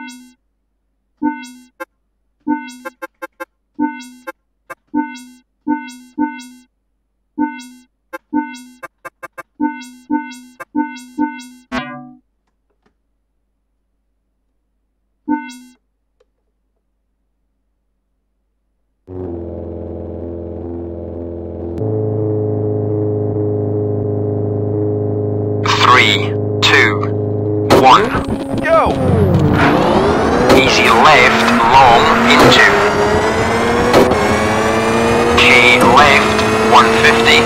Three, two, one, go! Easy left, long, into. K left, 150.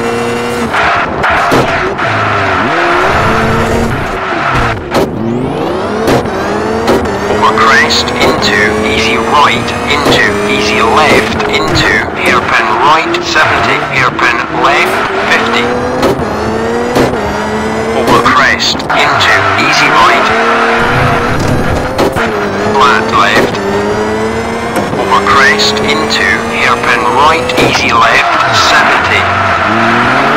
Over crest, into, easy right, into, easy left, into, hairpin right, 70, hairpin left, 50. Over crest, into, easy right, flat left, over crest, into, hairpin right, easy left, 70.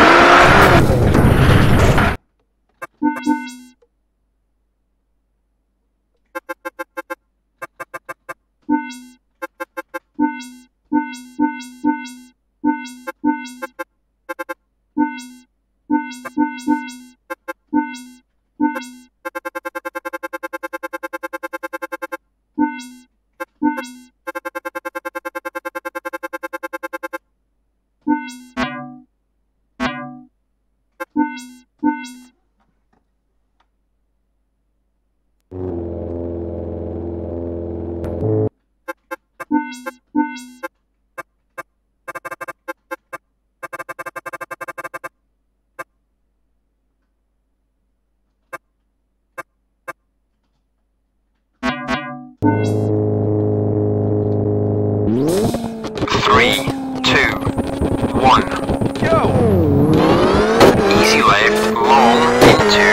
Three, two, one, go! Easy left, long, into.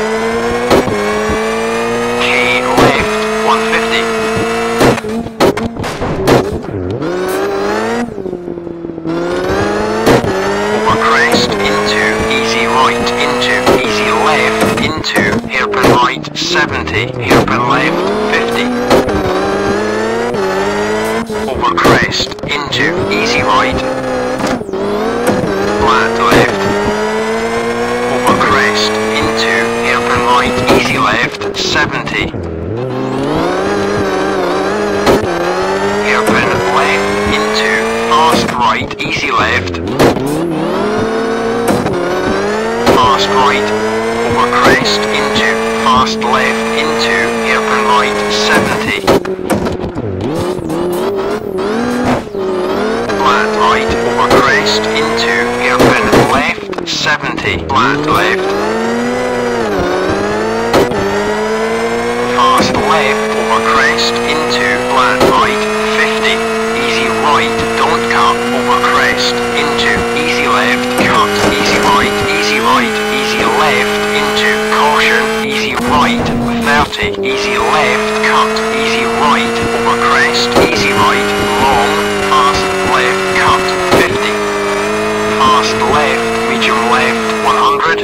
K left, 150. Over crest, into, easy right, into, easy left, into, hairpin right, 70, hairpin left, 50. Over crest, into, easy right, flat left, over crest, into, hairpin right, easy left, 70. Hairpin left, into, fast right, easy left, fast right, over crest, into, fast left, into, hairpin right, 70. Flat right, over crest, into, hairpin left, 70, flat left. Fast left, over crest, into, flat right, 50. Easy right, don't cut, over crest, into, easy left, cut, easy right, easy left, into, caution, easy right, 30, easy left, cut, easy right, over crest, easy right, long, fast left, cut, 50. Fast left, medium left, 100.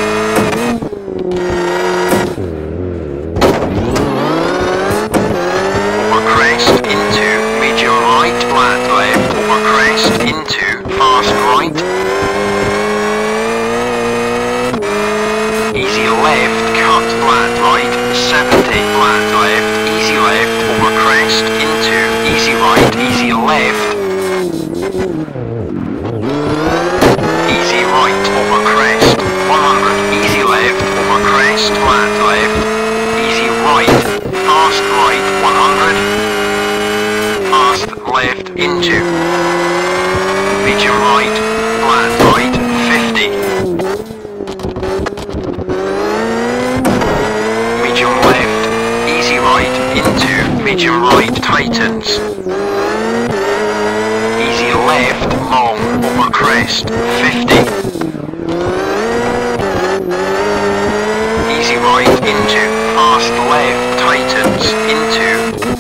Over crest, into, medium right, flat left, over crest, into, fast right. Easy left, cut, flat right, 70, flat left, easy left, over crest, into, easy right, easy left. Easy right, over crest, 100, easy left, over crest, flat left, easy right, fast right, 100, fast left, into, medium right, flat right, 50, medium left, easy right, into, medium right, tightens, easy left, long, over crest, 50. Easy right, into, fast left, tightens, into,